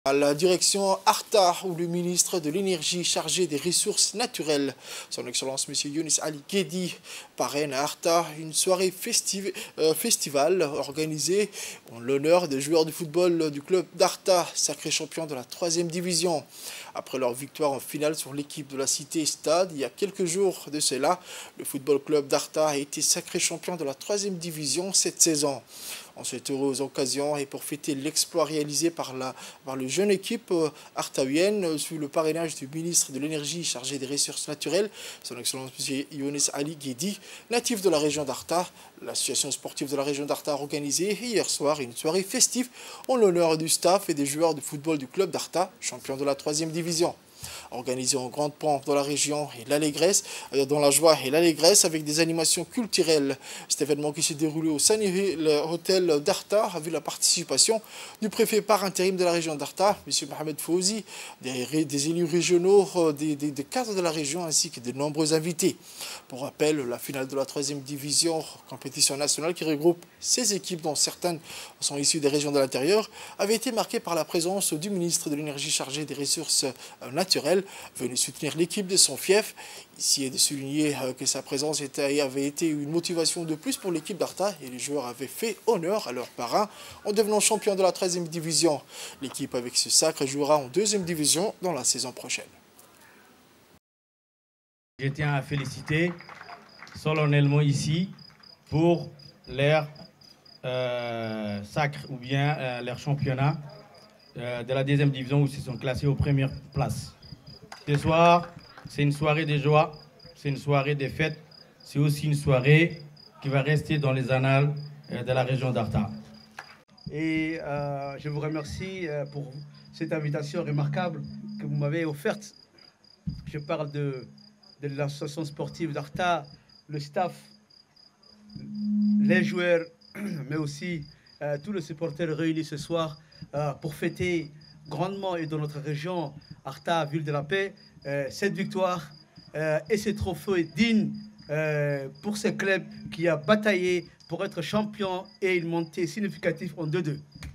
À la direction Arta, où le ministre de l'Énergie chargé des ressources naturelles, son Excellence M. Younis Ali Guedi, parraine à Arta une soirée festival organisée en l'honneur des joueurs de football du club d'Arta, sacré champion de la 3e division. Après leur victoire en finale sur l'équipe de la Cité Stade, il y a quelques jours de cela, le football club d'Arta a été sacré champion de la 3e division cette saison. En cette heureuse occasion et pour fêter l'exploit réalisé par le jeune équipe artaouienne sous le parrainage du ministre de l'Énergie chargé des ressources naturelles, son Excellence M. Younis Ali Guedi, natif de la région d'Arta. L'association sportive de la région d'Arta a organisé hier soir une soirée festive en l'honneur du staff et des joueurs de football du club d'Arta, champion de la 3e division. Organisé en grande pompe dans la région et l'allégresse, dans la joie et l'allégresse avec des animations culturelles. Cet événement qui s'est déroulé au Saniri, l'hôtel d'Arta, a vu la participation du préfet par intérim de la région d'Arta, M. Mohamed Fouzi, des élus régionaux, des cadres de la région ainsi que de nombreux invités. Pour rappel, la finale de la 3e division, compétition nationale qui regroupe 16 équipes dont certaines sont issues des régions de l'intérieur, avait été marquée par la présence du ministre de l'Énergie chargé des ressources naturelles, venu soutenir l'équipe de son fief. Ici est de souligner que sa présence avait été une motivation de plus pour l'équipe d'Arta et les joueurs avaient fait honneur à leur parrain en devenant champion de la 13e division. L'équipe avec ce sacre jouera en 2e division dans la saison prochaine. Je tiens à féliciter solennellement ici pour leur sacre ou bien leur championnat de la 2e division où ils se sont classés aux premières places. Ce soir, c'est une soirée de joie, c'est une soirée de fête, c'est aussi une soirée qui va rester dans les annales de la région d'Arta. Et je vous remercie pour cette invitation remarquable que vous m'avez offerte. Je parle de l'association sportive d'Arta, le staff, les joueurs, mais aussi tous les supporters réunis ce soir pour fêter grandement et dans notre région, Arta, ville de la paix, cette victoire et ce trophée digne pour ce club qui a bataillé pour être champion et une montée significative en 2-2.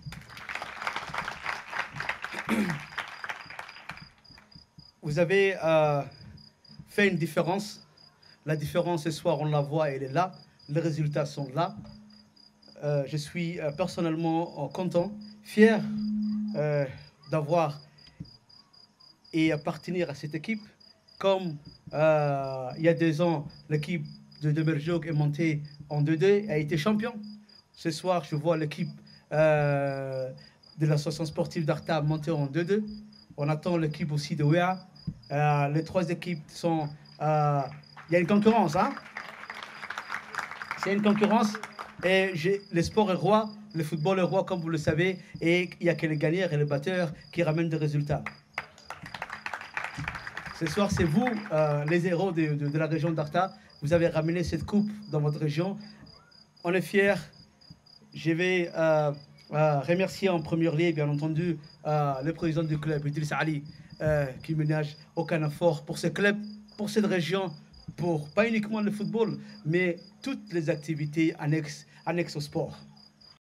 Vous avez fait une différence. La différence ce soir, on la voit, elle est là. Les résultats sont là. Je suis personnellement content, fier d'avoir et appartenir à cette équipe. Comme il y a 2 ans, l'équipe de Demerjog est montée en 2-2, a été champion. Ce soir, je vois l'équipe de l'association sportive d'Arta monter en 2-2. On attend l'équipe aussi de WEA. Les 3 équipes sont... il y a une concurrence, hein? C'est une concurrence. Et le sport est roi, le football est roi, comme vous le savez, et il n'y a que les gagnants et les batteurs qui ramènent des résultats. Ce soir, c'est vous, les héros de la région d'Arta. Vous avez ramené cette coupe dans votre région. On est fiers. Je vais remercier en première ligne, bien entendu, le président du club, Idriss Ali, qui ménage aucun effort pour ce club, pour cette région, pour pas uniquement le football, mais toutes les activités annexes au sport.